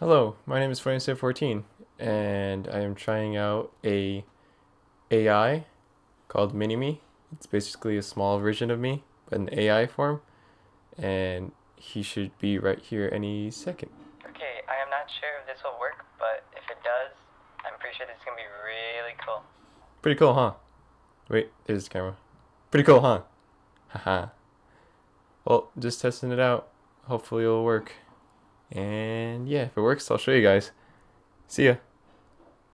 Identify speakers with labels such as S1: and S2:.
S1: Hello, my name is 2714, and I am trying out a AI called Mini-Me. It's basically a small version of me, but in AI form, and he should be right here any second.
S2: Okay, I am not sure if this will work, but if it does, I'm pretty sure this is gonna be really cool.
S1: Pretty cool, huh? Wait, there's the camera. Pretty cool, huh? Haha. Well, just testing it out. Hopefully it'll work. And yeah, if it works, I'll show you guys. See ya.